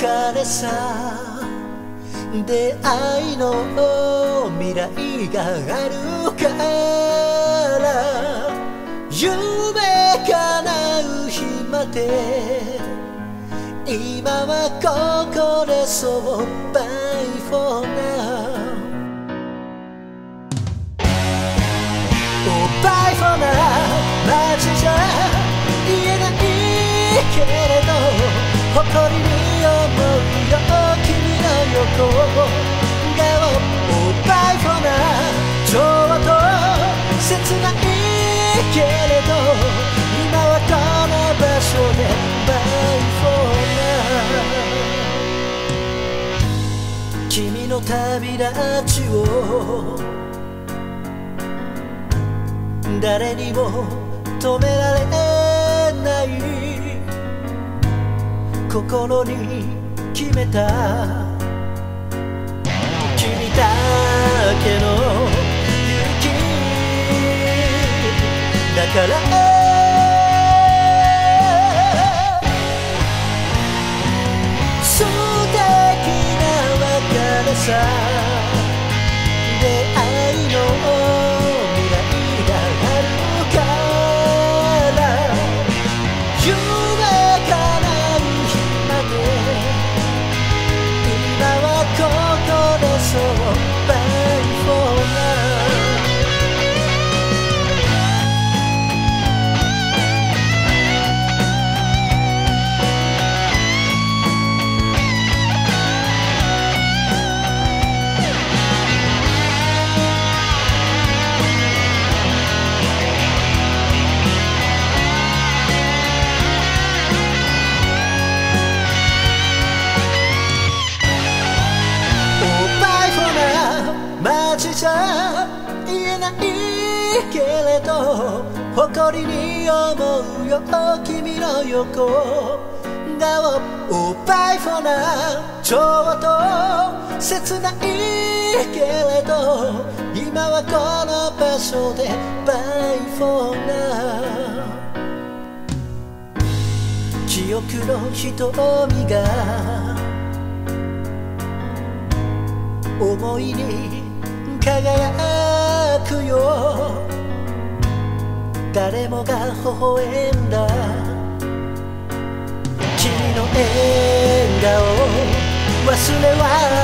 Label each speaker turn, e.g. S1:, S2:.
S1: れさ出会いの未来があるから夢叶う日まで今はここでそう Bye for now Oh bye for now 街じゃ言えないけれど誇りに思うよ君の横顔 Oh bye for now ちょっと切ないけれど今はこの場所で Bye for now 君の旅立ちを誰にも止められない心に決めた君だけの勇気だから素敵な別れさ出会いの未来があるから夢叶う日まで今はここでそう Bye for now 街じゃ言えないけれど誇りに思うよ君の横顔 Oh bye for now ちょっと切ないけれど今はこの場所で Bye for now 記憶の瞳が思いに輝くよ誰もが微笑んだ君の笑顔忘れは